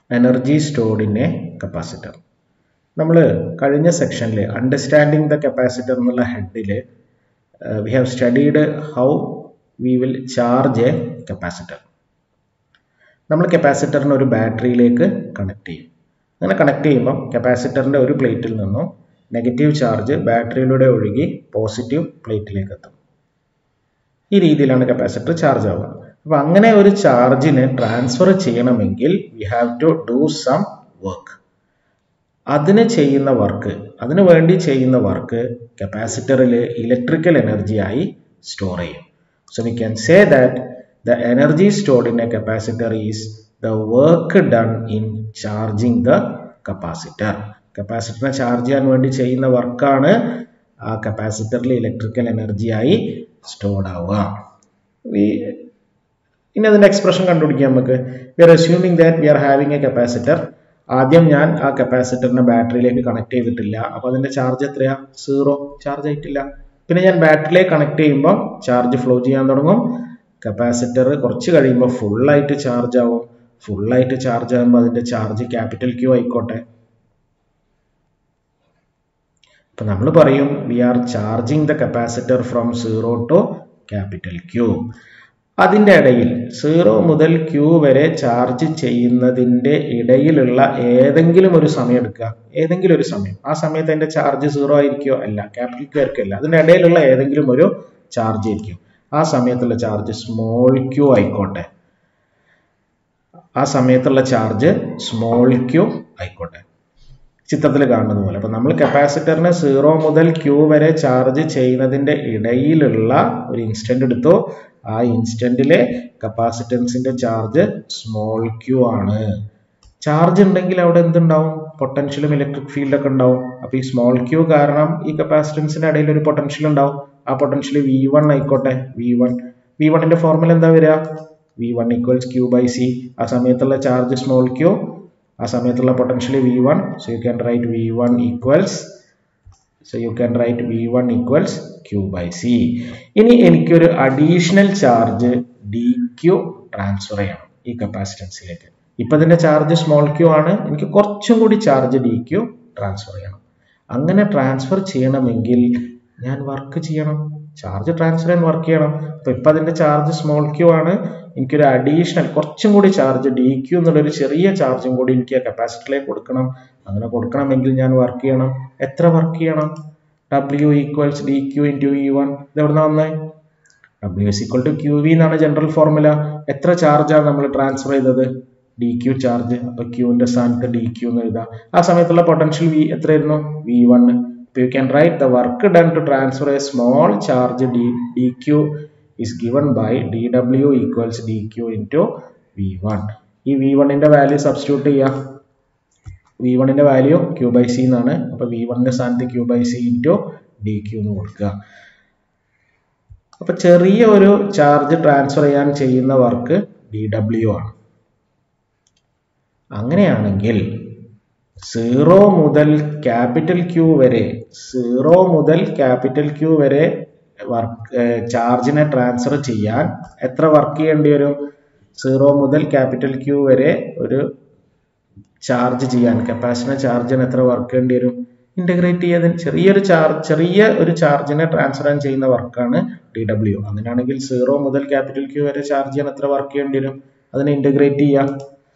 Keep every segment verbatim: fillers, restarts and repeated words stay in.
energy stored in a capacitor. നമ്മൾ കഴിഞ്ഞ സെക്ഷനിൽ അണ്ടർസ്റ്റാൻഡിങ് ദ കപ്പാസിറ്റർ എന്നുള്ള ഹെഡിൽ we have studied how we will charge a capacitor. നമ്മൾ കപ്പാസിറ്ററിനെ ഒരു ബാറ്ററിയിലേക്ക് കണക്ട് ചെയ്യും. അങ്ങനെ കണക്ട് ചെയ്യുമ്പോൾ കപ്പാസിറ്ററിൻ്റെ ഒരു പ്ലേറ്റിൽ നിന്നും നെഗറ്റീവ് ചാർജ് ബാറ്ററിയിലൂടെ ഒഴുകി പോസിറ്റീവ് പ്ലേറ്റിലേക്ക് എത്തും. ഈ രീതിയിലാണ് കപ്പാസിറ്റർ ചാർജ് ആവുക. അപ്പോൾ അങ്ങനെ ഒരു ചാർജിനെ ട്രാൻസ്ഫർ ചെയ്യണമെങ്കിൽ we have to do some work. അതിന് ചെയ്യുന്ന വർക്ക് അതിനു വേണ്ടി ചെയ്യുന്ന വർക്ക് കപ്പാസിറ്ററിൽ ഇലക്ട്രിക്കൽ എനർജിയായി സ്റ്റോർ ചെയ്യും. So we can say that the energy stored in a capacitor is the work done in charging the capacitor. കപ്പാസിറ്ററിനെ ചാർജ് ചെയ്യാൻ വേണ്ടി ചെയ്യുന്ന വർക്കാണ് ആ കപ്പാസിറ്ററിൽ ഇലക്ട്രിക്കൽ എനർജിയായി സ്റ്റോർഡ് ആവുക. ഇനി അതിൻ്റെ എക്സ്പ്രഷൻ കണ്ടുപിടിക്കാം നമുക്ക്. We are assuming that we are having a capacitor. ആദ്യം ഞാൻ ആ കപ്പാസിറ്ററിനെ ബാറ്ററിയിലേക്ക് കണക്ട് ചെയ്തിട്ടില്ല. അപ്പോൾ അതിൻ്റെ ചാർജ് എത്രയാ? സീറോ, ചാർജ് ആയിട്ടില്ല. പിന്നെ ഞാൻ ബാറ്ററിയിലേക്ക് കണക്ട് ചെയ്യുമ്പോൾ ചാർജ് ഫ്ലോ ചെയ്യാൻ തുടങ്ങും. കപ്പാസിറ്റർ കുറച്ച് കഴിയുമ്പോൾ ഫുള്ളായിട്ട് ചാർജ് ആവും. ഫുള്ളായിട്ട് ചാർജ് ആകുമ്പോൾ അതിൻ്റെ ചാർജ് ക്യാപിറ്റൽ ക്യൂ ആയിക്കോട്ടെ. അപ്പം നമ്മൾ പറയും we are charging the capacitor from zero to capital Q. അതിൻ്റെ ഇടയിൽ സീറോ മുതൽ ക്യൂ വരെ ചാർജ് ചെയ്യുന്നതിൻ്റെ ഇടയിലുള്ള ഏതെങ്കിലും ഒരു സമയം എടുക്കുക. ഏതെങ്കിലും ഒരു സമയം. ആ സമയത്ത് അതിൻ്റെ ചാർജ് സീറോ ആയിരിക്കുമോ? അല്ല, ക്യാപിറ്റൽ ക്യൂ ആയിരിക്കില്ല. അതിൻ്റെ ഇടയിലുള്ള ഏതെങ്കിലും ഒരു ചാർജ് ആയിരിക്കും. ആ സമയത്തുള്ള ചാർജ് സ്മോൾ ക്യൂ ആയിക്കോട്ടെ. ആ സമയത്തുള്ള ചാർജ് സ്മോൾ ക്യൂ ആയിക്കോട്ടെ. ചിത്രത്തിൽ കാണുന്നത് പോലെ. അപ്പം നമ്മൾ കപ്പാസിറ്ററിനെ സീറോ മുതൽ ക്യൂ വരെ ചാർജ് ചെയ്യുന്നതിൻ്റെ ഇടയിലുള്ള ഒരു ഇൻസ്റ്റന്റ് എടുത്തു. ആ ഇൻസ്റ്റന്റിലെ കപ്പാസിറ്റൻസിന്റെ ചാർജ് സ്മോൾ ക്യൂ ആണ്. ചാർജ് ഉണ്ടെങ്കിൽ അവിടെ എന്തുണ്ടാവും? പൊട്ടൻഷ്യലും ഇലക്ട്രിക് ഫീൽഡൊക്കെ ഉണ്ടാവും. അപ്പോൾ ഈ സ്മോൾ ക്യൂ കാരണം ഈ കപ്പാസിറ്റൻസിന്റെ ഇടയിൽ ഒരു പൊട്ടൻഷ്യൽ ഉണ്ടാവും. ആ പൊട്ടൻഷ്യൽ വി വൺ ആയിക്കോട്ടെ. വി വൺ വി വണ്ണിന്റെ ഫോർമുല എന്താ വരിക? V one equals Q by C. ആ സമയത്തുള്ള ചാർജ് സ്മോൾ ക്യൂ, ആ സമയത്തുള്ള potential V one. So you can write V one equals so you can write V one equals Q by C. ഇനി എനിക്കൊരു additional charge D Q transfer ചെയ്യണം ഈ കപ്പാസിറ്റൻസിലേക്ക്. ഇപ്പം ഇതിൻ്റെ ചാർജ് സ്മോൾ ക്യൂ ആണ്. എനിക്ക് കുറച്ചും കൂടി ചാർജ് ഡി ക്യൂ ട്രാൻസ്ഫർ ചെയ്യണം. അങ്ങനെ ട്രാൻസ്ഫർ ചെയ്യണമെങ്കിൽ ഞാൻ വർക്ക് ചെയ്യണം. ചാർജ് ട്രാൻസ്ഫർ ചെയ്യാൻ വർക്ക് ചെയ്യണം. അപ്പം ഇപ്പം അതിൻ്റെ ചാർജ് സ്മോൾ ക്യൂ ആണ്. എനിക്കൊരു അഡീഷണൽ കുറച്ചും കൂടി ചാർജ് ഡി ക്യൂ എന്നുള്ളൊരു ചെറിയ ചാർജും കൂടി എനിക്ക് ആ കപ്പാസിറ്ററിലേക്ക് കൊടുക്കണം. അങ്ങനെ കൊടുക്കണമെങ്കിൽ ഞാൻ വർക്ക് ചെയ്യണം. എത്ര വർക്ക് ചെയ്യണം? W equals D Q into V one. ഇത് എവിടെ നിന്നാണ് വന്നത്? W is equal to Q V എന്നാണ് ജനറൽ ഫോർമുല. എത്ര ചാർജാണ് നമ്മൾ ട്രാൻസ്ഫർ ചെയ്തത്? D Q charge. അപ്പോൾ ക്യൂവിൻ്റെ സ്ഥാനത്ത് ഡി ക്യൂ എന്ന് എഴുതാം. ആ സമയത്തുള്ള പൊട്ടൻഷ്യൽ വി എത്രയായിരുന്നു? V one. അപ്പോൾ you can write the work done to transfer a small charge D D Q is given by dw equals dq into v one. ഈ v one ന്റെ value substitute ചെയ്യുക. v one ന്റെ value q by c എന്നാണ്. അപ്പോൾ v one ന്റെ സ്ഥാനത്ത് q by c into dq എന്ന് കൊടുക്കുക. അപ്പോൾ ചെറിയ ഒരു ചാർജ് ട്രാൻസ്ഫർ ചെയ്യാൻ ചെയ്യുന്ന വർക്ക് dw ആണ്. അങ്ങനെയാണെങ്കിൽ സീറോ മുതൽ ക്യാപിറ്റൽ ക്യൂ വരെ സീറോ മുതൽ ക്യാപിറ്റൽ ക്യൂ വരെ വർക്ക് ചാർജിനെ ട്രാൻസ്ഫർ ചെയ്യാൻ എത്ര വർക്ക് ചെയ്യേണ്ടി വരും? സീറോ മുതൽ ക്യാപിറ്റൽ ക്യൂ വരെ ഒരു ചാർജ് ചെയ്യാൻ കപ്പാസിറ്റർ ചാർജിന് എത്ര വർക്ക് ചെയ്യേണ്ടി വരും? ഇന്റഗ്രേറ്റ് ചെയ്യാൻ ചെറിയൊരു ചാർജ് ചെറിയ ഒരു ചാർജിനെ ട്രാൻസ്ഫർ ചെയ്യാൻ ചെയ്യുന്ന വർക്കാണ് ഡി ഡബ്ല്യു. അങ്ങനെയാണെങ്കിൽ സീറോ മുതൽ ക്യാപിറ്റൽ ക്യൂ വരെ ചാർജ് ചെയ്യാൻ എത്ര വർക്ക് ചെയ്യേണ്ടി വരും? അതിനെ ഇന്റഗ്രേറ്റ് ചെയ്യാം.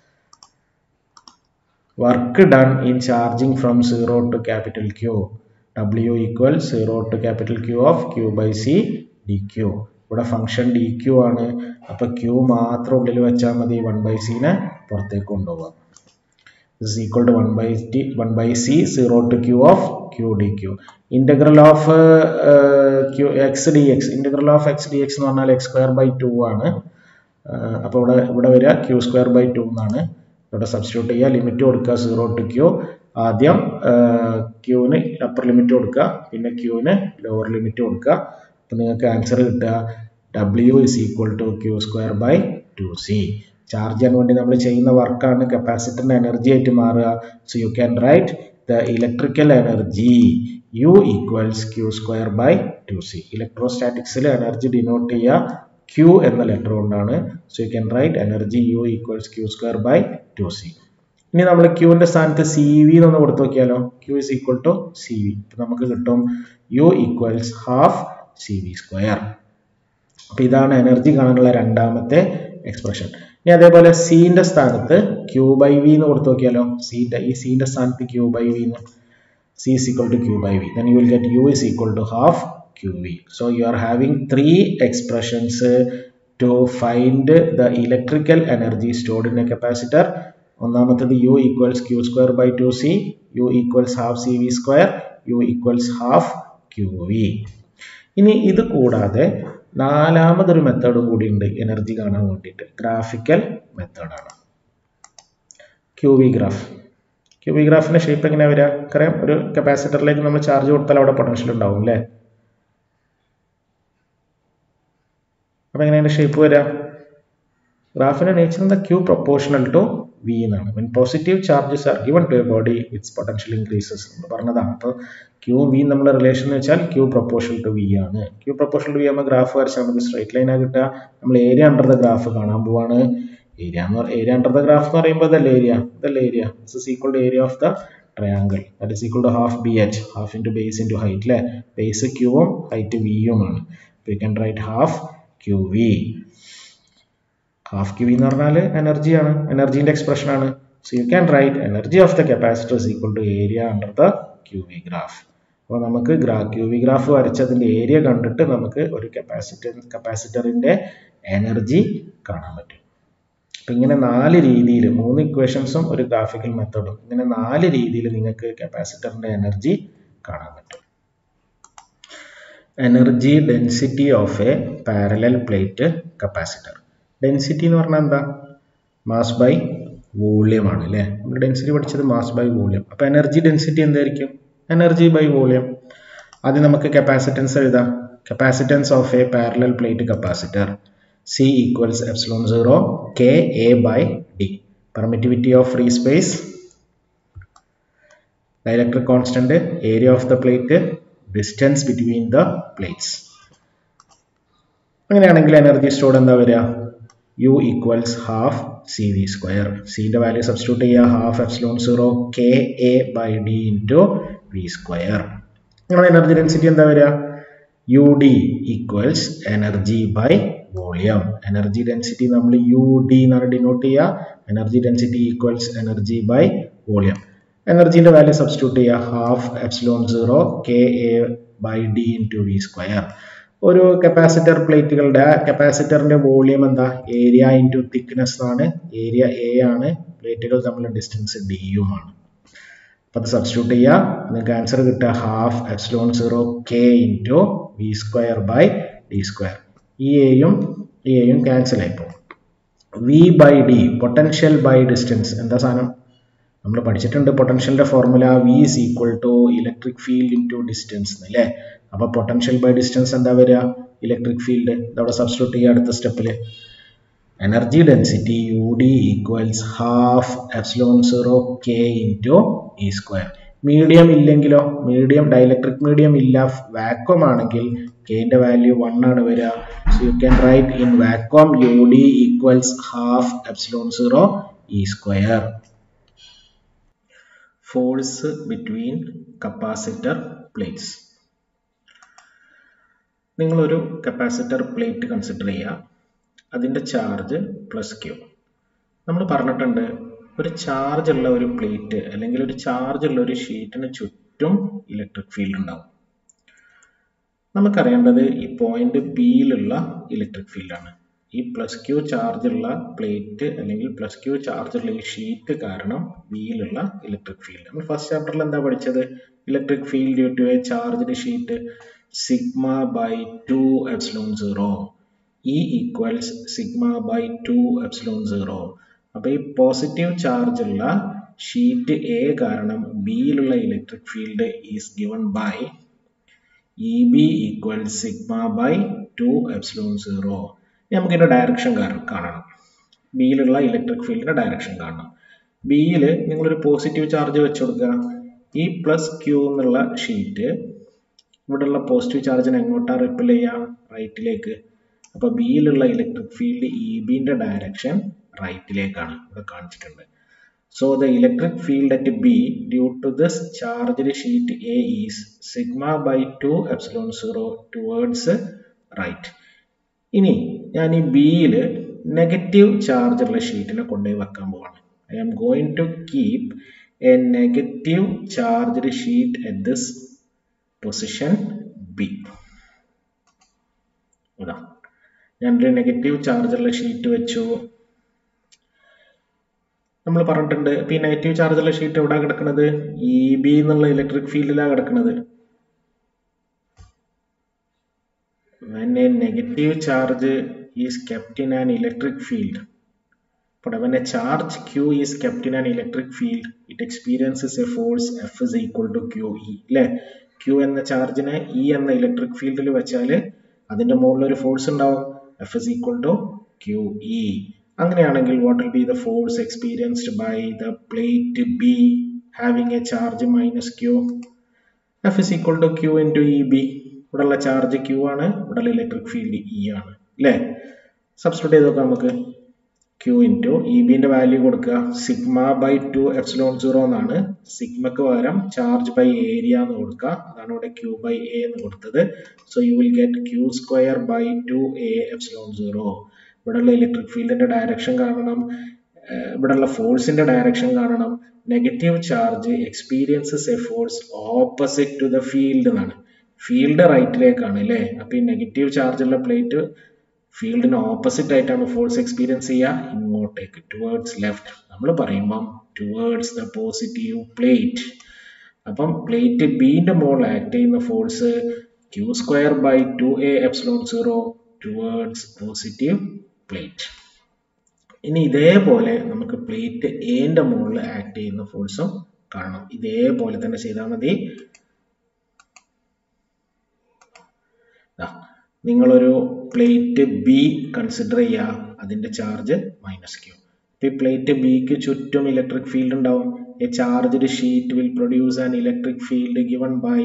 Work done in charging from zero to capital Q. W equals zero to capital Q of Q by C dq. ഇവിടെ ഫംഗ്ഷൻ ഡി ക്യൂ ആണ്. അപ്പോൾ ക്യൂ മാത്രം ഉള്ളിൽ വെച്ചാൽ മതി. വൺ ബൈ സിനെ പുറത്തേക്ക് കൊണ്ടുപോകാം. is equal to one by t one by c zero to q of q dq. Integral of uh, q x dx. Integral of x dx എന്ന് പറഞ്ഞാൽ x square by two ആണ്. അപ്പോൾ ഇവിടെ ഇവിടെ വരിക q square by two എന്നാണ്. ഇവിടെ substitute ചെയ്യുക. ലിമിറ്റ് കൊടുക്കുക സീറോ ടു ക്യൂ. ആദ്യം ക്യൂവിന് അപ്പർ ലിമിറ്റ് കൊടുക്കുക, പിന്നെ ക്യൂവിന് ലോവർ ലിമിറ്റ് കൊടുക്കുക. അപ്പം നിങ്ങൾക്ക് ആൻസർ കിട്ടുക W is equal to Q square by two C. Charge ചെയ്യാൻ വേണ്ടി നമ്മൾ ചെയ്യുന്ന വർക്കാണ് കപ്പാസിറ്ററിൻ്റെ എനർജി ആയിട്ട് മാറുക. So you can write the electrical energy U equals Q square by two C. ഇലക്ട്രോസ്റ്റാറ്റിക്സിൽ എനർജി ഡിനോട്ട് ചെയ്യുക ക്യൂ എന്ന ലെറ്റർ കൊണ്ടാണ്. So you can write energy U equals Q square by two C. ഇനി നമ്മൾ ക്യൂവിന്റെ സ്ഥാനത്ത് സി വി എന്നൊന്ന് കൊടുത്തു നോക്കിയാലോ. Q is equal to C V. നമുക്ക് കിട്ടും U equals half C V square. അപ്പൊ ഇതാണ് എനർജി കാണാനുള്ള രണ്ടാമത്തെ എക്സ്പ്രഷൻ. ഇനി അതേപോലെ സിന്റെ സ്ഥാനത്ത് ക്യൂ ബൈ വി എന്ന് കൊടുത്തു നോക്കിയാലോ. സിന്റെ ഈ സിന്റെ സ്ഥാനത്ത് ക്യൂ ബൈ വി എന്ന്, C is equal to q by v, then you will get u is equal to half qv. So you are having three expressions uh, to find the electrical energy stored in a capacitor. ഒന്നാമത്തേത് u equals q square by two c, u equals half cv square, u equals half qv. ഇനി ഇത് കൂടാതെ നാലാമതൊരു മെത്തേഡും കൂടി ഉണ്ട് energy കാണാൻ വേണ്ടിയിട്ട്. Graphical മെത്തേഡാണ് Q V graph. Q V ഗ്രാഫിന്റെ ഷേപ്പ് എങ്ങനെയാ വരിക? അറിയാം, ഒരു കപ്പാസിറ്ററിലേക്ക് നമ്മൾ ചാർജ് കൊടുത്താൽ അവിടെ പൊട്ടൻഷ്യൽ ഉണ്ടാവും അല്ലേ. അപ്പൊ എങ്ങനെയാണ് ഷേപ്പ് വരിക? ഗ്രാഫിന്റെ നേച്ചർ എന്താ? ക്യൂ പ്രൊപ്പോർഷണൽ ടു വി എന്നാണ്. When positive charges are given to a body its potential increases എന്ന് പറഞ്ഞതാണ്. അപ്പൊ ക്യൂ വി നമ്മുടെ റിലേഷൻ എന്ന് വെച്ചാൽ ക്യൂ പ്രൊപ്പോർഷണൽ ടു വി ആണ്. ക്യൂ പ്രൊപ്പോർഷണൽ ടു വി ആകുമ്പോൾ ഗ്രാഫ് വരച്ചാൽ നമുക്ക് സ്ട്രൈറ്റ് ലൈനാണ് കിട്ടുക. നമ്മൾ ഏരിയ അണ്ടർ ദ ഗ്രാഫ് കാണാൻ പോവാണ്. ഏരിയ എന്ന് ഏരിയ അണ്ടർ ദ ഗ്രാഫ് എന്ന് പറയുമ്പോൾ ഇതല്ലേ ഏരിയ, ഇതല്ലേ area. This is equal to area of the triangle. That is equal to half B H, half into base into height അല്ലേ. Base ക്യൂവും height വിയുമാണ്. We can write half Q V. Half Q V എന്ന് പറഞ്ഞാൽ എനർജിയാണ്, എനർജിന്റെ expression ആണ്. So you can write energy of the capacitor is equal to area under the Q V graph. അപ്പോൾ നമുക്ക് ഗ്രാ ക്യൂ വി ഗ്രാഫ് വരച്ചതിന്റെ ഏരിയ കണ്ടിട്ട് നമുക്ക് ഒരു കപ്പാസിറ്റർ കപ്പാസിറ്ററിന്റെ എനർജി കാണാൻ പറ്റും. അപ്പം ഇങ്ങനെ നാല് രീതിയിൽ, മൂന്ന് ഇക്വേഷൻസും ഒരു ഗ്രാഫിക്കൽ മെത്തേഡും, ഇങ്ങനെ നാല് രീതിയിൽ നിങ്ങൾക്ക് കപ്പാസിറ്ററിന്റെ എനർജി കാണാൻ പറ്റും. Energy density of a parallel plate capacitor. Density എന്ന് പറഞ്ഞാൽ എന്താ? മാസ് ബൈ വോളിയം ആണ് അല്ലേ. നമ്മൾ ഡെൻസിറ്റി പഠിച്ചത് മാസ് ബൈ വോളിയം. അപ്പൊ എനർജി ഡെൻസിറ്റി എന്തായിരിക്കും? Energy by volume. ആദ്യം നമുക്ക് കപ്പാസിറ്റൻസ് എഴുതാം. Capacitance of a parallel plate capacitor C equals epsilon zero K A by D. Permittivity of free space, dielectric constant, area of the plate, distance between the plates. അങ്ങനെയാണെങ്കിൽ energy stored എന്താ വരിക? U equals half C V square. C ന്റെ value substitute ചെയ്യുക. Half epsilon zero K A by D into V square. നിങ്ങളുടെ energy density എന്താ വരിക? U D equals energy by volume. Energy density നമ്മൾ U D എന്നാണ് denote ചെയ്യുക. Energy density equals energy by volume. എനർജിന്റെ value substitute ചെയ്യുക. Half epsilon zero K A by D into V square. ഒരു capacitor പ്ലേറ്റുകളുടെ കപ്പാസിറ്ററിന്റെ വോളിയം എന്താ? Area into thickness ആണ്. ഏരിയ എ ആണ്, പ്ലേറ്റുകൾ തമ്മിലുള്ള ഡിസ്റ്റൻസ് ഡിയുമാണ്. അപ്പൊ അത് സബ്സ്റ്റിറ്റ്യൂട്ട് ചെയ്യുക. നിങ്ങൾക്ക് ആൻസർ കിട്ടുക half epsilon zero K into V square by D square. ഈ എയും ഈ എയും ക്യാൻസൽ ആയിപ്പോ. V by D potential by distance എന്താ സാധനം? നമ്മൾ പഠിച്ചിട്ടുണ്ട് പൊട്ടൻഷ്യലിന്റെ formula V is equal to electric field into distance അല്ലേ. അപ്പൊ പൊട്ടൻഷ്യൽ ബൈ ഡിസ്റ്റൻസ് എന്താ വരിക? Electric field. ഇതവിടെ സബ്സ്റ്റിറ്റ്യൂട്ട് ചെയ്യുക അടുത്ത സ്റ്റെപ്പില്. Energy density U D equals half epsilon zero K into E square. Medium ഇല്ലെങ്കിലോ? മീഡിയം ഡൈലക്ട്രിക് മീഡിയം ഇല്ല, വാക്വം ആണെങ്കിൽ കെന്റെ വാല്യൂ വൺ ആണ് വരിക. So you can write in vacuum U D equals half epsilon zero E square. Force between capacitor plates. നിങ്ങളൊരു capacitor plate consider ചെയ്യുക. അതിൻ്റെ charge plus Q. നമ്മൾ പറഞ്ഞിട്ടുണ്ട് ഒരു ചാർജ് ഉള്ള ഒരു പ്ലേറ്റ് അല്ലെങ്കിൽ ഒരു ചാർജ് ഉള്ള ഒരു ഷീറ്റിന് ചുറ്റും ഇലക്ട്രിക് ഫീൽഡ് ഉണ്ടാവും. നമുക്കറിയേണ്ടത് ഈ പോയിന്റ് ബിയിലുള്ള ഇലക്ട്രിക് ഫീൽഡാണ്. ഈ പ്ലസ് ക്യൂ ചാർജ് ഉള്ള പ്ലേറ്റ് അല്ലെങ്കിൽ പ്ലസ് ക്യൂ ചാർജ് ഉള്ള ഈ ഷീറ്റ് കാരണം ബിയിലുള്ള ഇലക്ട്രിക് ഫീൽഡ്. നമ്മൾ ഫസ്റ്റ് ചാപ്റ്ററിൽ എന്താ പഠിച്ചത്? Electric field due to a charged sheet sigma by two epsilon zero. E equals sigma by two epsilon zero. അപ്പൊ ഈ പോസിറ്റീവ് ചാർജ് ഉള്ള ഷീറ്റ് എ കാരണം ബിയിലുള്ള electric field is given by E B equals sigma by two epsilon zero. നമുക്ക് ഇതിന്റെ direction കാണണം. ബിയിലുള്ള electric ഫീൽഡിന്റെ direction കാണണം. ബിയിൽ നിങ്ങളൊരു പോസിറ്റീവ് ചാർജ് വെച്ച് കൊടുക്കുക. ഈ പ്ലസ് ക്യൂ എന്നുള്ള ഷീറ്റ് ഇവിടെയുള്ള പോസിറ്റീവ് ചാർജിനെ എങ്ങോട്ടാ റിപ്പൽ ചെയ്യുക? റൈറ്റിലേക്ക്. അപ്പൊ ബിയിലുള്ള ഇലക്ട്രിക് ഫീൽഡ് ഇ ബിന്റെ ഡയറക്ഷൻ റൈറ്റിലേക്കാണ് ഇവിടെ കാണിച്ചിട്ടുണ്ട്. So the electric field at B due to this charged sheet A is sigma by two epsilon zero towards right. ഇനി ഞാൻ ഈ ബിയിൽ നെഗറ്റീവ് ചാർജ് ഉള്ള ഷീറ്റിനെ കൊണ്ടുപോയി വെക്കാൻ പോവാണ്. I am going to keep a negative charged sheet at this position B. ഇതാ ഞാനൊരു നെഗറ്റീവ് ചാർജ് ഉള്ള ഷീറ്റ് വെച്ചു. നമ്മൾ പറഞ്ഞിട്ടുണ്ട് ഇപ്പൊ ഈ നെഗറ്റീവ് ചാർജ് ഉള്ള ഷീറ്റ് എവിടെ കിടക്കുന്നത്? ഇ ബി എന്നുള്ള ഇലക്ട്രിക് ഫീൽഡിലാണ് കിടക്കുന്നത്. When a negative charge is kept in an electric field, but when a charge Q is kept in an electric field, it experiences a force F is equal to Q E. അല്ലേ? Q എന്ന ചാർജിനെ E എന്ന electric ഫീൽഡിൽ വെച്ചാൽ അതിന്റെ മുകളിൽ ഒരു force ഉണ്ടാവും. F is equal to Q E. അങ്ങനെയാണെങ്കിൽ what will be the force experienced by the plate B having a charge minus Q? F is equal to Q into E B. ഇവിടെയുള്ള charge Q ആണ്, ഇവിടെയുള്ള electric field E ആണ്. അല്ലേ? Substitute ചെയ്ത് നോക്കാം നമുക്ക്. Q into E ബിന്റെ value കൊടുക്കുക sigma by two epsilon zero എന്നാണ്. സിഗ്മക്ക് പകരം ചാർജ് ബൈ ഏരിയ എന്ന് കൊടുക്കുക. അതാണ് ഇവിടെ Q ബൈ എ എന്ന് കൊടുത്തത്. So you will get Q square by two A epsilon zero. ഇവിടെയുള്ള ഇലക്ട്രിക് ഫീൽഡിന്റെ ഡയറക്ഷൻ കാണണം, ഇവിടെയുള്ള ഫോഴ്സിന്റെ ഡയറക്ഷൻ കാണണം. Negative charge experiences a force opposite to the field എന്നാണ്. ഫീൽഡ് റൈറ്റിലേക്കാണ് അല്ലേ? അപ്പൊ ഈ നെഗറ്റീവ് ചാർജുള്ള പ്ലേറ്റ് ഫീൽഡിന് ഓപ്പോസിറ്റ് ആയിട്ടാണ് ഫോഴ്സ് എക്സ്പീരിയൻസ് ചെയ്യുക, ഇങ്ങോട്ടേക്ക് ടുവേർഡ്സ് ലെഫ്റ്റ്. നമ്മൾ പറയുമ്പം ടുവേർഡ്സ് ദ പോസിറ്റീവ് പ്ലേറ്റ്. അപ്പം പ്ലേറ്റ് ബിന്റെ മുകളിൽ ആക്ട് ചെയ്യുന്ന force Q square by two A epsilon zero towards positive plate. ഇനി ഇതേപോലെ നമുക്ക് പ്ലേറ്റ് എന്റെ മുകളിൽ ആക്ട് ചെയ്യുന്ന ഫോഴ്സും കാണണം. ഇതേപോലെ തന്നെ ചെയ്താൽ മതി. നിങ്ങളൊരു പ്ലേറ്റ് ബി കൺസിഡർ ചെയ്യുക, അതിന്റെ ചാർജ് മൈനസ് ക്യൂ. ഈ പ്ലേറ്റ് ബിക്ക് ചുറ്റും ഇലക്ട്രിക് ഫീൽഡ് ഉണ്ടാവും. A charged sheet will produce an electric field given by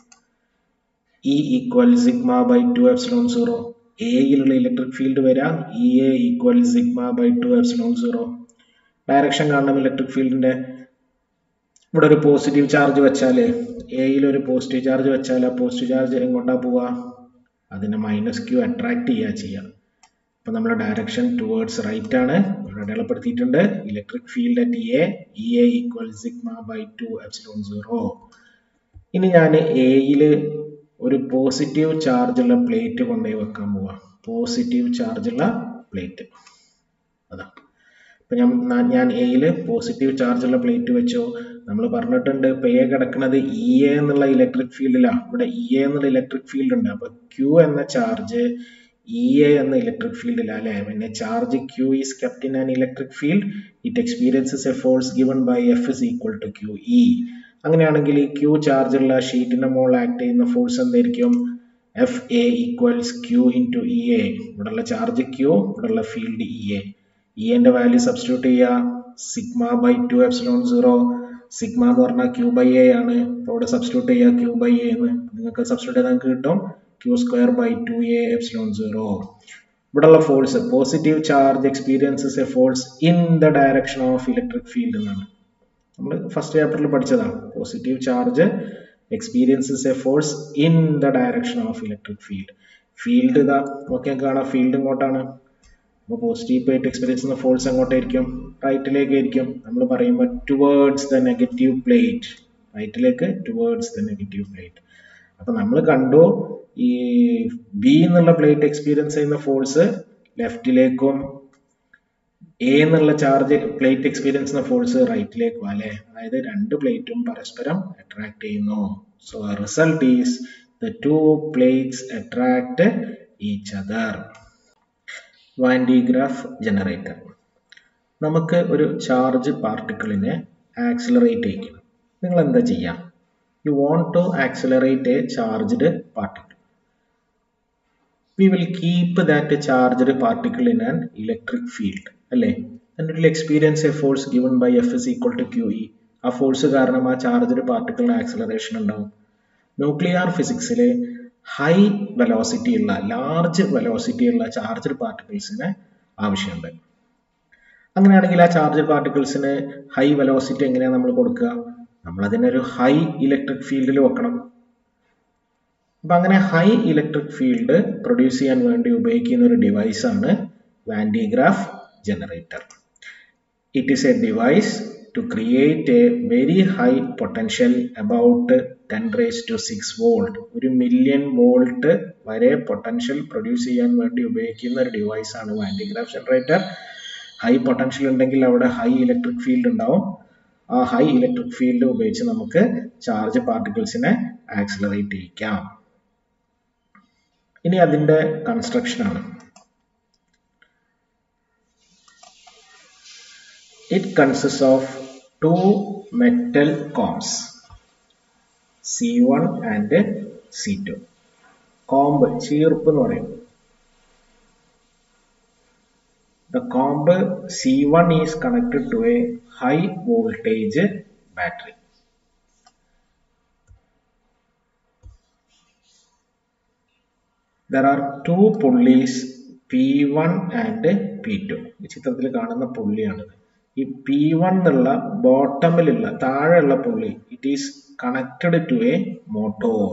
E equal sigma by two epsilon zero. എയിലുള്ള ഇലക്ട്രിക് ഫീൽഡ് വരാം E A equal sigma by two epsilon zero. Direction കാണണം electric ഫീൽഡിന്റെ. ഇവിടെ ഒരു positive charge വെച്ചാൽ എയിൽ ഒരു positive charge വെച്ചാൽ ആ പോസിറ്റീവ് ചാർജ് എങ്ങോട്ടാ പോവാ? അതിനെ മൈനസ് ക്യൂ അട്രാക്ട് ചെയ്യുക ചെയ്യുക. അപ്പൊ നമ്മുടെ ഡയറക്ഷൻ ടുവേർഡ്സ് റൈറ്റ് ആണ്. ഇവിടെ അടയാളപ്പെടുത്തിയിട്ടുണ്ട് electric field at A E A equal sigma by two epsilon zero. ഇനി ഞാൻ എയില് ഒരു പോസിറ്റീവ് ചാർജ് ഉള്ള പ്ലേറ്റ് കൊണ്ടുപോയി വെക്കാൻ പോവാ. പോസിറ്റീവ് ചാർജ് ഉള്ള പ്ലേറ്റ് അതാ. ഇപ്പൊ ഞാൻ ഞാൻ എയില് പോസിറ്റീവ് ചാർജ് ഉള്ള പ്ലേറ്റ് വെച്ചു. നമ്മൾ പറഞ്ഞിട്ടുണ്ട് ഇപ്പൊ എ കിടക്കുന്നത് ഇ എ എന്നുള്ള ഇലക്ട്രിക് ഫീൽഡിലാണ്. ഇവിടെ ഇ എ എന്നുള്ള ഇലക്ട്രിക് ഫീൽഡ് ഉണ്ട്. അപ്പൊ ക്യൂ എന്ന ചാർജ് ഇ എ എന്ന ഇലക്ട്രിക് ഫീൽഡിലാണ് അല്ലെ? പിന്നെ charge Q is kept in an electric field, it experiences a force given by F is equal to Q E. അങ്ങനെയാണെങ്കിൽ ഈ ക്യൂ ചാർജ് ഉള്ള ഷീറ്റിന്റെ മുകളിൽ ആക്ട് ചെയ്യുന്ന ഫോഴ്സ് എന്തായിരിക്കും? F A equals Q into E A. ഇവിടെയുള്ള charge Q, ഇവിടെയുള്ള field E A. E എന്റെ വാല്യൂ സബ്സ്റ്റിറ്റ്യൂട്ട് ചെയ്യുക sigma by two epsilon zero. Sigma എന്ന് പറഞ്ഞാൽ ക്യൂ ബൈ എ ആണ്. അപ്പോൾ ഇവിടെ സബ്സ്റ്റിറ്റ്യൂട്ട് ചെയ്യുക ക്യൂ ബൈ എ എന്ന്. നിങ്ങൾക്ക് സബ്സ്റ്റിറ്റ്യൂട്ട് ചെയ്താൽ നിങ്ങൾക്ക് കിട്ടും Q square by two A epsilon zero. ഇവിടെയുള്ള force positive charge experiences a force in the direction of electric field എന്നാണ്. നമ്മൾ ഫസ്റ്റ് ചാപ്റ്ററിൽ പഠിച്ചതാണ്. Positive charge experiences a force in the direction of electric field. Field ഇതാ നോക്കിയാൽ കാണാം, field ഇങ്ങോട്ടാണ്. അപ്പോൾ പോസിറ്റീവ് പ്ലേറ്റ് എക്സ്പീരിയൻസ് ചെയ്യുന്ന ഫോഴ്സ് എങ്ങോട്ടായിരിക്കും? റൈറ്റിലേക്കായിരിക്കും. നമ്മൾ പറയുമ്പോൾ ടുവേർഡ്സ് ദ നെഗറ്റീവ് പ്ലേറ്റ്. റൈറ്റിലേക്ക് ടുവേർഡ്സ് ദ നെഗറ്റീവ് പ്ലേറ്റ്. അപ്പൊ നമ്മൾ കണ്ടു ഈ ബി എന്നുള്ള പ്ലേറ്റ് എക്സ്പീരിയൻസ് ചെയ്യുന്ന ഫോഴ്സ് ലെഫ്റ്റിലേക്കും എ എന്നുള്ള ചാർജ് പ്ലേറ്റ് എക്സ്പീരിയൻസ് ചെയ്യുന്ന ഫോഴ്സ് റൈറ്റിലേക്കും അല്ലെ? അതായത് രണ്ട് പ്ലേറ്റും പരസ്പരം അട്രാക്ട് ചെയ്യുന്നു. So result is the two plates attract each other. Van de Graaff generator. നമുക്ക് ഒരു ചാർജ് പാർട്ടിക്കിളിനെ ആക്സിലറേറ്റ് ചെയ്യണം. നിങ്ങൾ എന്താ ചെയ്യാം? You want to accelerate a charged particle. We will keep that charged particle in an electric field അല്ലേ? And it will experience a force given by F is equal to Q E. ആ force കാരണം ആ charged പാർട്ടിക്കിളിന് acceleration ഉണ്ടാവും. Nuclear ഫിസിക്സിലെ high velocity ഉള്ള large velocity ഉള്ള charged പാർട്ടിക്കിൾസിന് ആവശ്യമുണ്ട്. അങ്ങനെയാണെങ്കിൽ ആ ചാർജ് പാർട്ടിക്കിൾസിന് ഹൈ വെലോസിറ്റി എങ്ങനെയാണ് നമ്മൾ കൊടുക്കുക? നമ്മൾ അതിനൊരു ഹൈ ഇലക്ട്രിക് ഫീൽഡിൽ വെക്കണം. അപ്പൊ അങ്ങനെ ഹൈ ഇലക്ട്രിക് ഫീൽഡ് പ്രൊഡ്യൂസ് ചെയ്യാൻ വേണ്ടി ഉപയോഗിക്കുന്ന ഒരു ഡിവൈസ് ആണ് Van de Graaff generator. It is a device to create a very high potential about ten raised to six volt, ഒരു മില്യൺ വോൾട്ട് വരെ പൊട്ടൻഷ്യൽ പ്രൊഡ്യൂസ് ചെയ്യാൻ വേണ്ടി ഉപയോഗിക്കുന്ന ഒരു ഡിവൈസ് ആണ് Van de Graaff generator. High potential ഉണ്ടെങ്കിൽ അവിടെ high electric field ഉണ്ടാവും. ആ ഹൈ ഇലക്ട്രിക് ഫീൽഡ് ഉപയോഗിച്ച് നമുക്ക് ചാർജ് പാർട്ടിക്കിൾസിനെ ആക്സിലറേറ്റ് ചെയ്യിക്കാം. ഇനി അതിന്റെ കൺസ്ട്രക്ഷൻ ആണ്. It consists of two metal combs, C one and C two. Comb ചീർപ്പ് എന്ന് പറയും. The comb C one is connected to a high voltage battery. There are two pulleys P one and P two. ഈ ചിത്രത്തിൽ കാണുന്ന പുള്ളിയാണിത്. ഈ P one എന്നുള്ള ബോട്ടമിലുള്ള താഴെയുള്ള pulley it is connected to a motor.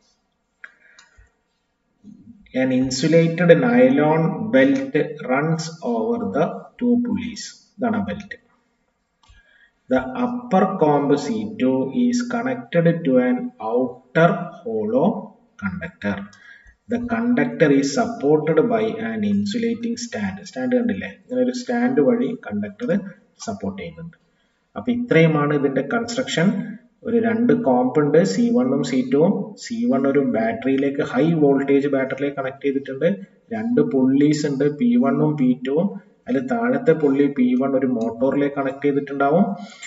An insulated nylon belt runs over the two pulleys. ഇതാണ് belt. The upper comb C two is connected to an outer hollow conductor. The conductor is supported by an insulating stand. Stand കണ്ടില്ലേ? ഇങ്ങനെ ഒരു stand വഴി conductor support ചെയ്യുന്നുണ്ട്. അപ്പൊ ഇത്രയുമാണ് ഇതിന്റെ construction. ഒരു രണ്ട് കോംബ് ഉണ്ട്, സി വണ്ണും സി ടുവും. സി വൺ ഒരു ബാറ്ററിയിലേക്ക് ഹൈ വോൾട്ടേജ് ബാറ്ററിയിലേക്ക് കണക്ട് ചെയ്തിട്ടുണ്ട്. രണ്ട് പുള്ളീസ് ഉണ്ട്, പി വണ്ണും പി ടുവും. അതിൽ താഴത്തെ പുള്ളി പി വൺ ഒരു മോട്ടോറിലേക്ക് കണക്ട് ചെയ്തിട്ടുണ്ടാവും.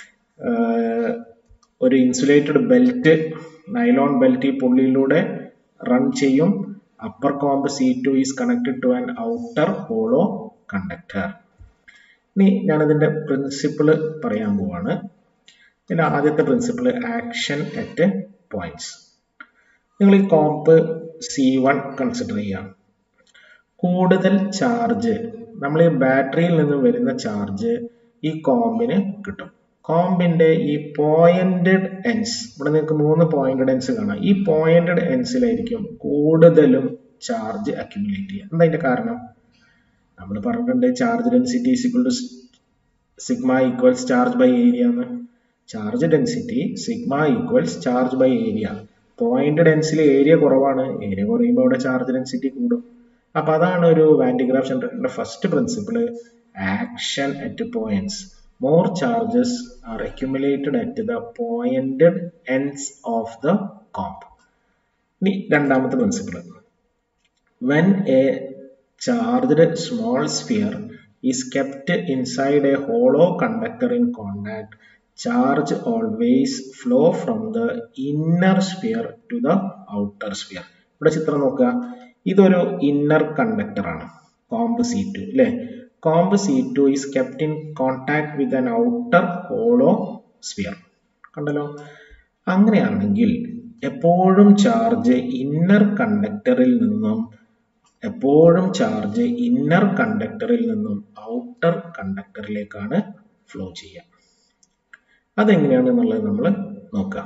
ഒരു ഇൻസുലേറ്റഡ് ബെൽറ്റ്, നൈലോൺ ബെൽറ്റ് ഈ പുള്ളിയിലൂടെ റൺ ചെയ്യും. Upper comb C two is connected to an outer hollow conductor. ഇനി ഞാനതിന്റെ പ്രിൻസിപ്പിള് പറയാൻ പോവാണ്. ഇതിന്റെ ആദ്യത്തെ പ്രിൻസിപ്പിള് ആക്ഷൻ അറ്റ് പോയിന്റ്സ്. നിങ്ങൾ ഈ കോംബ് സി വൺ കൺസിഡർ ചെയ്യാം. കൂടുതൽ ചാർജ് നമ്മൾ ഈ ബാറ്ററിയിൽ നിന്ന് വരുന്ന ചാർജ് ഈ കോംബിന് കിട്ടും. കോംബിന്റെ ഈ പോയിന്റഡ് എൻഡ്സ്, ഇവിടെ നിങ്ങൾക്ക് മൂന്ന് പോയിന്റഡ് എൻഡ്സ് കാണാം. ഈ പോയിന്റഡ് എൻഡ്സിലായിരിക്കും കൂടുതലും ചാർജ് അക്യുമുലേറ്റ് ചെയ്യുക. എന്താ അതിന്റെ കാരണം? നമ്മൾ പറഞ്ഞിട്ടുണ്ട് charge density is equal to sigma equals charge by area എന്ന്. Charge density sigma equals charge by area. Pointed എൻഡ്സിൽ ഏരിയ കുറവാണ്, ഏരിയ കുറയുമ്പോൾ അവിടെ ചാർജ് ഡെൻസിറ്റി കൂടും. അപ്പൊ അതാണ് ഒരു വാൻ ഡി ഗ്രാഫ് ജനറേറ്ററിന്റെ first principle, action at points. More charges are accumulated at the pointed ends of the comb. ഇനി രണ്ടാമത്തെ principle, when a charged small sphere is kept inside a hollow conductor in contact, charge always flow from the inner sphere to the outer sphere. ഇവിടെ ചിത്രം നോക്കുക, ഇതൊരു inner conductor ആണ്, comb C two അല്ലേ. Comb C two is kept in contact with an outer hollow sphere. കണ്ടല്ലോ? അങ്ങനെയാണെങ്കിൽ എപ്പോഴും charge inner കണ്ടക്ടറിൽ നിന്നും എപ്പോഴും ചാർജ് ഇന്നർ കണ്ടക്ടറിൽ നിന്നും ഔട്ടർ കണ്ടക്ടറിലേക്കാണ് ഫ്ലോ ചെയ്യുക. അതെങ്ങനെയാണെന്നുള്ളത് നമ്മൾ നോക്കാം.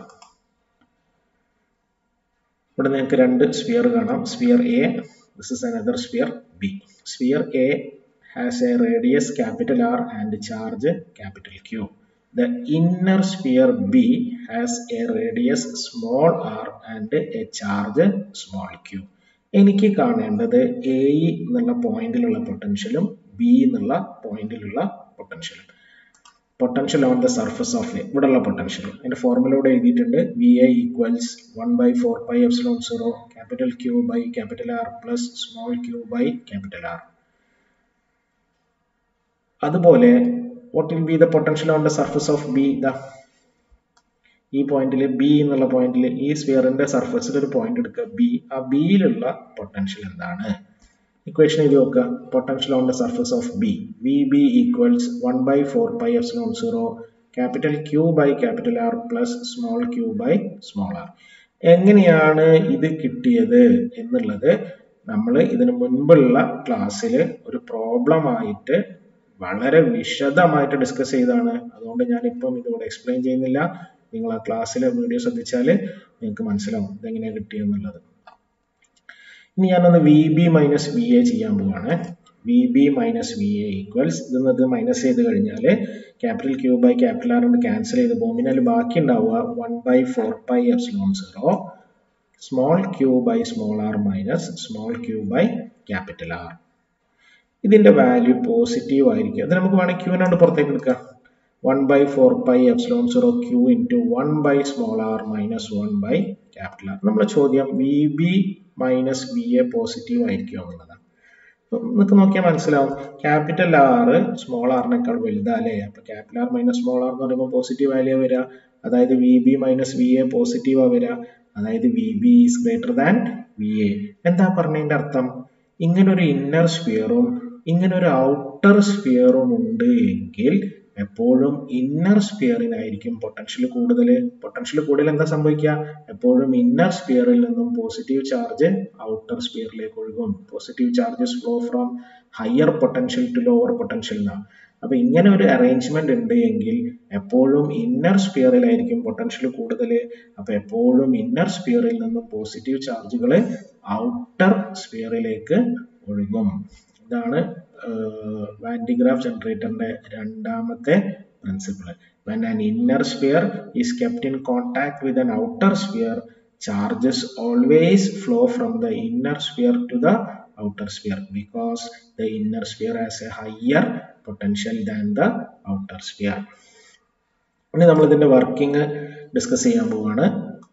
ഇവിടെ നിങ്ങൾക്ക് രണ്ട് സ്ഫിയർ കാണാം. Sphere A, this is another sphere B. Sphere A has a radius capital R and charge capital Q. The inner sphere B has a radius small r and a charge small q. എനിക്ക് കാണേണ്ടത് A എന്നുള്ള പോയിന്റിലുള്ള പൊട്ടൻഷ്യലും B എന്നുള്ള പോയിന്റിലുള്ള പൊട്ടൻഷ്യലും. Potential on the surface of A, ഇവിടെയുള്ള potential അതിന്റെ ഫോർമുലയോടെ എഴുതിയിട്ടുണ്ട്. V A equals one by four pi epsilon zero capital Q by capital R plus small Q by capital R. അതുപോലെ what will be the potential on the surface of B? ദാ ഈ പോയിന്റിൽ B എന്നുള്ള പോയിന്റിൽ ഈ സ്ഫിയറിന്റെ സർഫസിൽ ഒരു point എടുക്കുക B. ആ ബിയിലുള്ള പൊട്ടൻഷ്യൽ എന്താണ്? ഇക്വേഷൻ എഴുതി നോക്കുക. Potential on the surface of B, V B equals one by four pi epsilon zero capital Q by capital R plus small Q by small R. എങ്ങനെയാണ് ഇത് കിട്ടിയത് എന്നുള്ളത് നമ്മൾ ഇതിനു മുൻപുള്ള ക്ലാസ്സിൽ ഒരു പ്രോബ്ലം ആയിട്ട് വളരെ വിശദമായിട്ട് ഡിസ്കസ് ചെയ്തതാണ്. അതുകൊണ്ട് ഞാനിപ്പം ഇതിവിടെ എക്സ്പ്ലെയിൻ ചെയ്യുന്നില്ല. നിങ്ങൾ ആ ക്ലാസ്സിലെ വീഡിയോ ശ്രദ്ധിച്ചാൽ നിങ്ങൾക്ക് മനസ്സിലാവും ഇതെങ്ങനെയാണ് കിട്ടിയെന്നുള്ളത്. ഇനി ഞാനൊന്ന് V B minus V A ചെയ്യാൻ പോവാണ്. V B minus V A equals ഇതെന്നത് മൈനസ് ചെയ്ത് കഴിഞ്ഞാൽ capital Q by capital R കൊണ്ട് ക്യാൻസൽ ചെയ്ത് പോകും. പിന്നെ അതിൽ ബാക്കി ഉണ്ടാവുക one by four pi epsilon zero small Q by small R minus small Q by capital R. ഇതിന്റെ വാല്യൂ പോസിറ്റീവ് ആയിരിക്കും. അത് നമുക്ക് വേണമെങ്കിൽ ക്യൂവിനോട് പുറത്തേക്ക് എടുക്കാം. One by four pi epsilon zero Q into one by small R minus one by capital R. നമ്മുടെ ചോദ്യം V B minus V A positive ആയിരിക്കും എന്നുള്ളതാണ്. നിങ്ങൾക്ക് നോക്കിയാൽ മനസ്സിലാവും ക്യാപിറ്റൽ ആർ സ്മോൾ ആറിനേക്കാൾ വലുതല്ലേ. അപ്പൊ capital R minus small R എന്ന് പറയുമ്പോൾ പോസിറ്റീവ് വാല്യൂ വരിക. അതായത് V B minus V A positive വരിക. അതായത് V B is greater than V A. എന്താ പറഞ്ഞതിന്റെ അർത്ഥം? ഇങ്ങനൊരു ഇന്നർ സ്ഫിയറും ഇങ്ങനൊരു ഔട്ടർ സ്ഫിയറും ഉണ്ട് എങ്കിൽ എപ്പോഴും ഇന്നർ സ്ഫിയറിനായിരിക്കും പൊട്ടൻഷ്യൽ കൂടുതൽ. പൊട്ടൻഷ്യൽ കൂടുതൽ എന്താ സംഭവിക്കുക? എപ്പോഴും ഇന്നർ സ്ഫിയറിൽ നിന്നും പോസിറ്റീവ് ചാർജ് ഔട്ടർ സ്ഫിയറിലേക്ക് ഒഴുകും. Positive charges flow from higher potential to lower potential എന്നാണ്. അപ്പൊ ഇങ്ങനെ ഒരു അറേഞ്ച്മെന്റ് ഉണ്ട് എങ്കിൽ എപ്പോഴും ഇന്നർ സ്ഫിയറിലായിരിക്കും പൊട്ടൻഷ്യൽ കൂടുതൽ. അപ്പൊ എപ്പോഴും ഇന്നർ സ്ഫിയറിൽ നിന്നും പോസിറ്റീവ് ചാർജുകൾ ഔട്ടർ സ്ഫിയറിലേക്ക് ഒഴുകും. ഇതാണ് വാൻ ഡി ഗ്രാഫ് ജനറേറ്ററിന്റെ രണ്ടാമത്തെ principle. When an inner sphere is kept in contact with an outer sphere, charges always flow from the inner sphere to the outer sphere because the inner sphere has a higher potential than the outer sphere. ഇനി നമ്മൾ ഇതിന്റെ working discuss ചെയ്യാൻ പോവാണ്.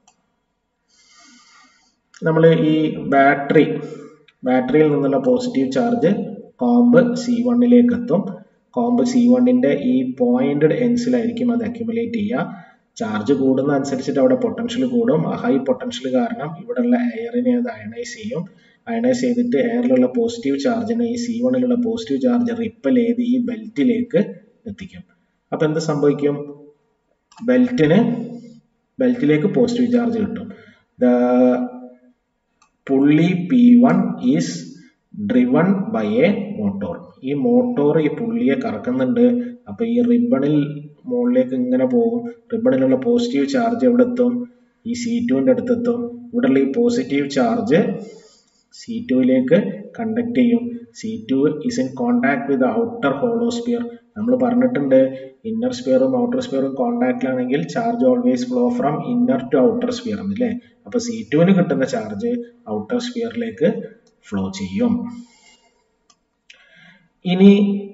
നമ്മൾ ഈ battery ബാറ്ററിയിൽ നിന്നുള്ള positive charge comb C വണ്ണിലേക്ക് എത്തും. കോംബ് സി വണ്ണിന്റെ ഈ പോയിന്റഡ് എൻസിലായിരിക്കും അത് അക്യുമുലേറ്റ് ചെയ്യുക. ചാർജ് കൂടുന്ന അനുസരിച്ചിട്ട് അവിടെ പൊട്ടൻഷ്യൽ കൂടും. ആ ഹൈ പൊട്ടൻഷ്യൽ കാരണം ഇവിടെയുള്ള എയറിനെ അത് അയണൈസ് ചെയ്യും. അയണൈസ് ചെയ്തിട്ട് എയറിലുള്ള പോസിറ്റീവ് ചാർജിനെ ഈ സി വണ്ണിലുള്ള പോസിറ്റീവ് ചാർജ് റിപ്പൽ ചെയ്ത് ഈ ബെൽറ്റിലേക്ക് എത്തിക്കും. അപ്പൊ എന്ത് സംഭവിക്കും? ബെൽറ്റിന് ബെൽറ്റിലേക്ക് പോസിറ്റീവ് ചാർജ് കിട്ടും. The pulley P one is driven by a motor. ഈ മോട്ടോർ ഈ പുള്ളിയെ കറക്കുന്നുണ്ട്. അപ്പൊ ഈ റിബണിൽ മുകളിലേക്ക് ഇങ്ങനെ പോകും. റിബണിലുള്ള പോസിറ്റീവ് ചാർജ് എവിടെ എത്തും? ഈ സി ടുവിന്റെ അടുത്തെത്തും. ഇവിടെയുള്ള ഈ പോസിറ്റീവ് ചാർജ് സി ടുവിലേക്ക് കണ്ടക്ട് ചെയ്യും. C two is in contact with outer hollow sphere. നമ്മൾ പറഞ്ഞിട്ടുണ്ട് ഇന്നർ സ്ഫിയറും ഔട്ടർ സ്ഫിയറും കോണ്ടാക്റ്റിലാണെങ്കിൽ charge always flow from inner to outer sphere എന്നല്ലേ. അപ്പൊ സി ടുവിന് കിട്ടുന്ന ചാർജ് ഔട്ടർ സ്ഫിയറിലേക്ക് ഫ്ലോ ചെയ്യും. ഇനി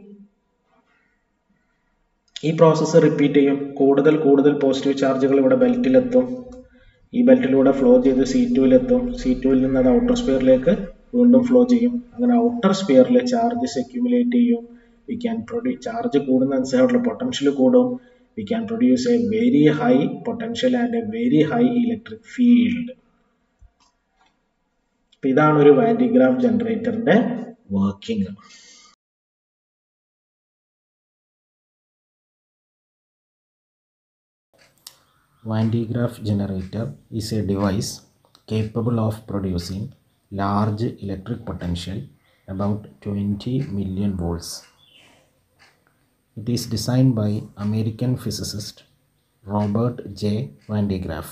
ഈ പ്രോസസ്സ് റിപ്പീറ്റ് ചെയ്യും. കൂടുതൽ കൂടുതൽ പോസിറ്റീവ് ചാർജുകൾ ഇവിടെ ബെൽറ്റിലെത്തും. ഈ ബെൽറ്റിലൂടെ ഫ്ലോ ചെയ്ത് സി ടുവിലെത്തും. സി ടുവിൽ നിന്ന് അത് ഔട്ടർ സ്ഫിയറിലേക്ക് വീണ്ടും ഫ്ലോ ചെയ്യും. അങ്ങനെ ഔട്ടർ സ്ഫിയറിൽ ചാർജസ് അക്യുമുലേറ്റ് ചെയ്യും. വി ക്യാൻ പ്രൊഡ്യൂസ് ചാർജ് കൂടുന്ന അനുസരിച്ചുള്ള പൊട്ടൻഷ്യൽ കൂടും. We can produce a very high potential and a very high electric field. ഇതാണ് ഒരു വാൻ ഡി ഗ്രാഫ് ജനറേറ്ററിന്റെ working. Van de Graaff generator is a device capable of producing large electric potential about twenty million volts. It is designed by American physicist Robert J. Van de Graaff.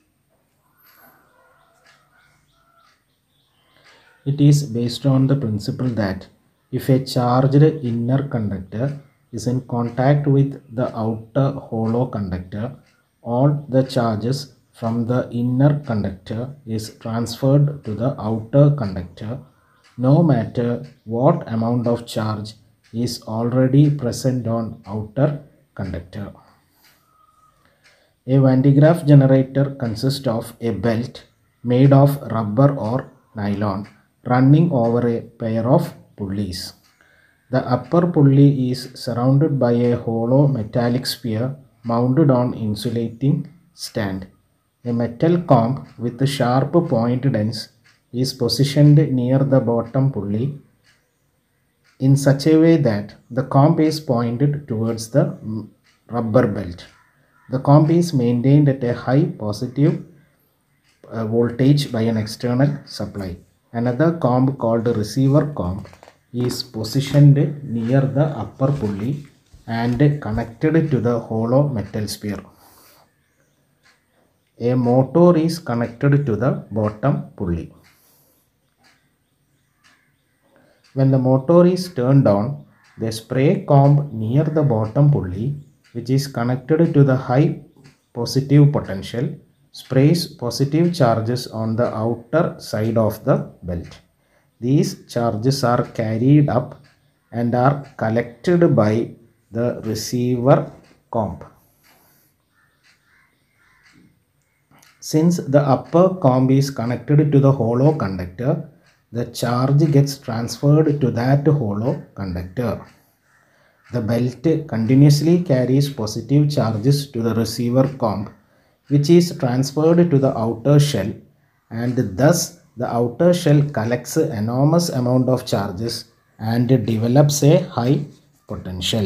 It is based on the principle that if a charged inner conductor is in contact with the outer hollow conductor, all the charges from the inner conductor is transferred to the outer conductor, no matter what amount of charge is already present on outer conductor. A Van de Graaff generator consists of a belt made of rubber or nylon running over a pair of pulleys. The upper pulley is surrounded by a hollow metallic sphere mounted on insulating stand. A metal comb with a sharp pointed ends is positioned near the bottom pulley in such a way that the comb is pointed towards the rubber belt. The comb is maintained at a high positive uh, voltage by an external supply. Another comb called receiver comb is positioned near the upper pulley and connected to the hollow metal sphere. A motor is connected to the bottom pulley. When the motor is turned on, the spray comb near the bottom pulley, which is connected to the high positive potential, sprays positive charges on the outer side of the belt. These charges are carried up and are collected by the receiver comb. Since the upper comb is connected to the hollow conductor, the charge gets transferred to that hollow conductor. The belt continuously carries positive charges to the receiver comb, which is transferred to the outer shell, and thus the outer shell collects an enormous amount of charges and develops a high potential.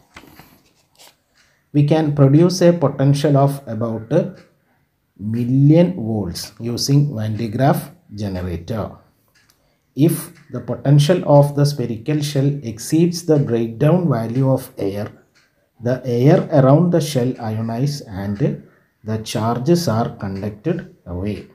We can produce a potential of about a million volts using Van de Graaff generator. If the potential of the spherical shell exceeds the breakdown value of air, the air around the shell ionizes and the charges are conducted away.